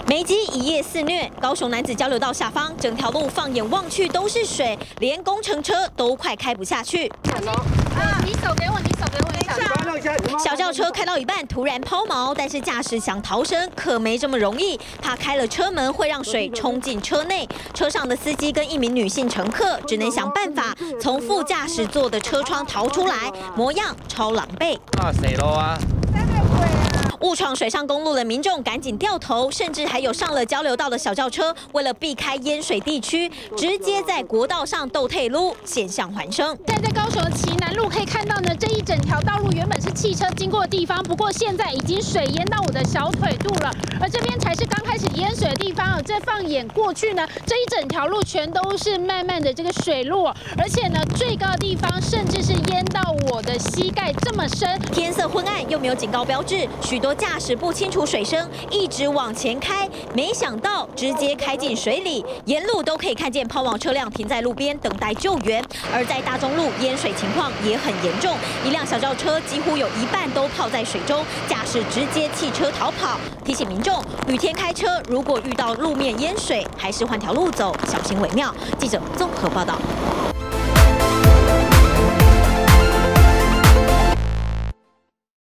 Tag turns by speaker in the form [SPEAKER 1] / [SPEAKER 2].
[SPEAKER 1] 梅基一夜肆虐，高雄男子交流道下方，整条路放眼望去都是水，连工程车都快开不下去。
[SPEAKER 2] 你手给我，你手给我一下。
[SPEAKER 1] 小轿车开到一半突然抛锚，但是驾驶想逃生可没这么容易，怕开了车门会让水冲进车内。车上的司机跟一名女性乘客只能想办法从副驾驶座的车窗逃出来，模样超狼狈。
[SPEAKER 3] 怕死咯啊！
[SPEAKER 1] 误闯水上公路的民众赶紧掉头，甚至还有上了交流道的小轿车，为了避开淹水地区，直接在国道上斗退路，险象环生。
[SPEAKER 2] 现在在高雄的旗南路可以看到呢，这一整条道路原本是汽车经过的地方，不过现在已经水淹到我的小腿肚了，而这边才是刚开始淹水的地方哦。这放眼过去呢，这一整条路全都是漫漫的这个水路，而且呢，最高的地方甚至是淹到我的膝盖这么深。
[SPEAKER 1] 天色昏暗，又没有警告标志，许多驾驶不清楚水深，一直往前开，没想到直接开进水里，沿路都可以看见抛锚车辆停在路边等待救援。而在大中路淹水情况也很严重，一辆小轿车几乎有一半都泡在水中，驾驶直接弃车逃跑。提醒民众，雨天开车如果遇到路面淹水，还是换条路走，小心为妙。记者综合报道。